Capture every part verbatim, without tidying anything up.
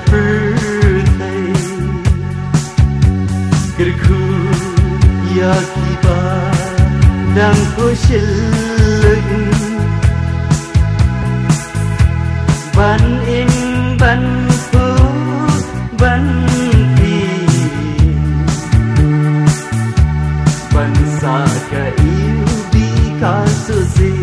perthai kerku yakiba dan ko shilun ban in ban pu ban pi ban sa ka iu bi ka su si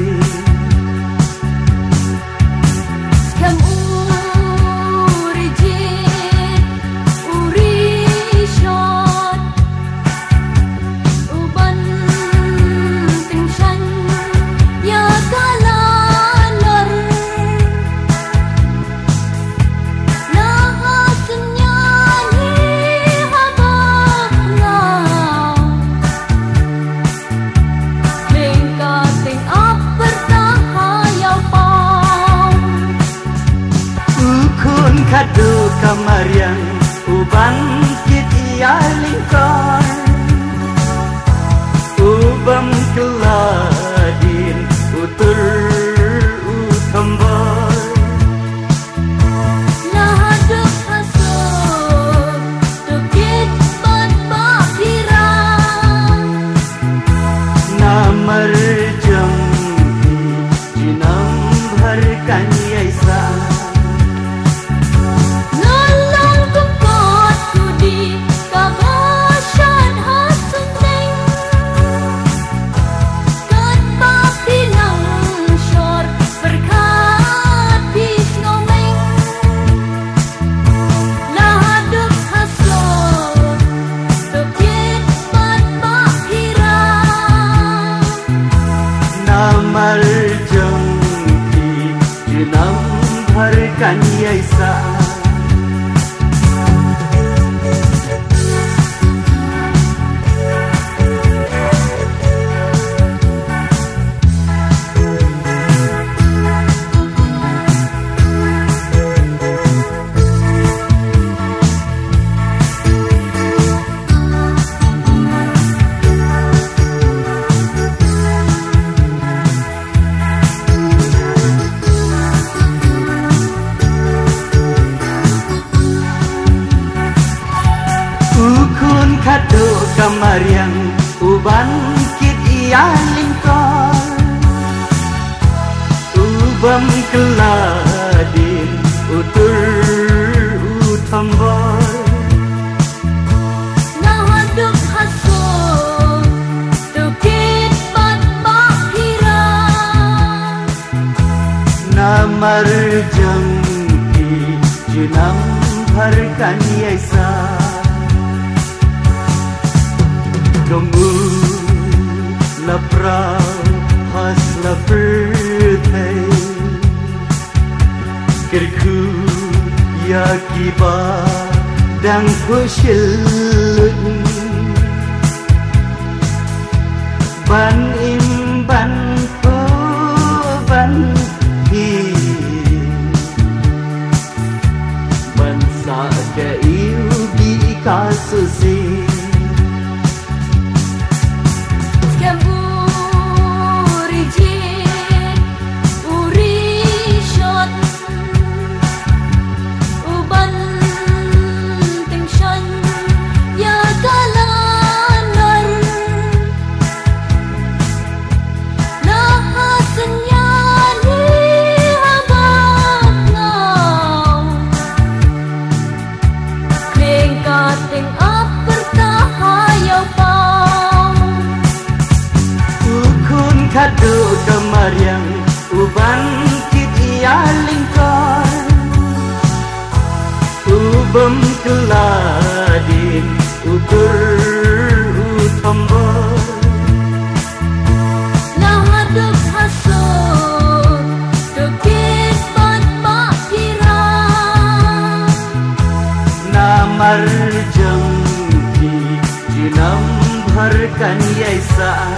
kado kamarian uban kit ia lingkar ubam keladin utur utambar lahaduk hasuk tukit bat bakirang namar jengki jinam bharkan yaisa namar jengki jinam bharkan yaisa ukun kado kamarian uban kit ia lingkar ubam keladin utur utambar lahaduk hasuk tukit bat bakirang namar jengki jinam bharkan yaisa kamu lapra has la perthai kerku yakiba dan ko shilun ban in ban ko ban hi ban sa ka iu bi ka su si kado kamarian uban kit ia lingkar ubam keladin utur utambar lahaduk hasuk tukit bat bakirang namar jengki jinam bharkan yaisa